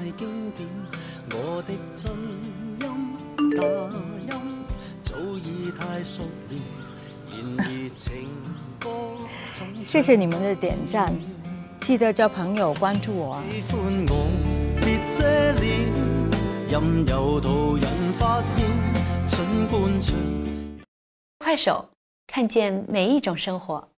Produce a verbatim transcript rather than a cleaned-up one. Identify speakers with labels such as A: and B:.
A: 經典，我的真音假音早已太熟練，然而情歌總
B: 谢谢你们的點讚，記得叫朋友關注我啊！
A: 喜歡我別遮臉，任由途人發現，儘管長。
C: 快手，看見每一種生活。